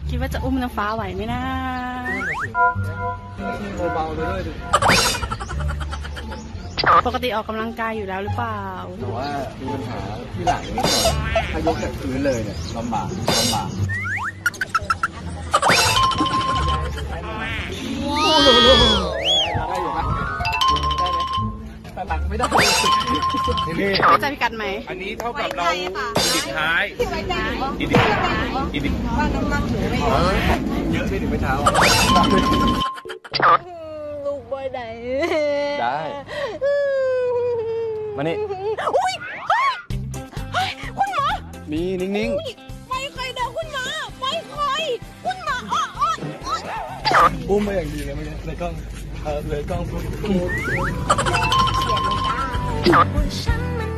คิดว่าจะอุ้มน้ำฟ้าไหวไหมนะเบาๆเลยดิปกติออกกำลังกายอยู่แล้วหรือเปล่าแต่ว่ามีปัญหาที่หลังนิดหน่อยถ้ายกจากพื้นเลยเนี่ยลำบากโอ้โหได้อยู่ปะแต่หลังไม่ได้นี่เข้าใจพิกัดไหมอันนี้เท่ากับเราดิบท้ายดิบว่าน้ำมันหมูไม่เยอะไปถึงเช้าลูกบอยไหนได้มานี่อุ้ยเฮ้ยคุณหมอมีนิ่งๆไม่เคยเดินคุณหมอไม่เคยคุณหมออุ้มมาอย่างดีเลยเมื่อกี้เลยกล้องเลยกล้องพูด